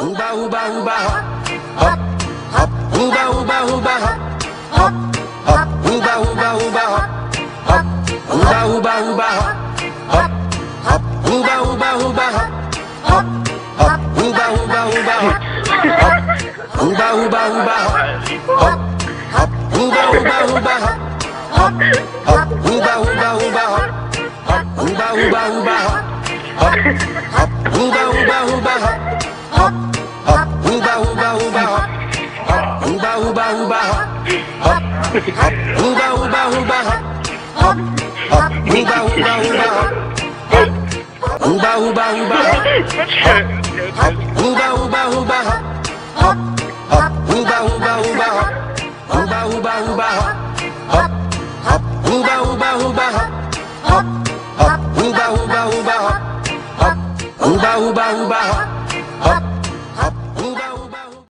Uba uba uba hop, hop, hop. Uba uba uba hop, hop, hop. Uba uba uba hop, hop. Uba uba uba hop, hop, hop. Uba uba uba hop, hop, hop. Uba uba uba hop, hop. Uba uba uba hop, hop, hop. Uba uba uba hop, hop, hop. Uba uba uba hop, hop. Uba uba uba hop, hop, hop. Uba uba uba hop, hop, hop. Uba uba uba hop, hop. Uba uba uba hop, hop, hop. Uba uba uba hop, hop, hop. Uba uba uba hop, hop. Uba uba uba hop, hop, hop. Uba uba uba hop, hop, hop. Uba uba uba hop, uba uba uba hop, hop, hop. Uba uba uba hop, hop, hop. Uba uba uba hop, hop. Uba uba uba hop, hop.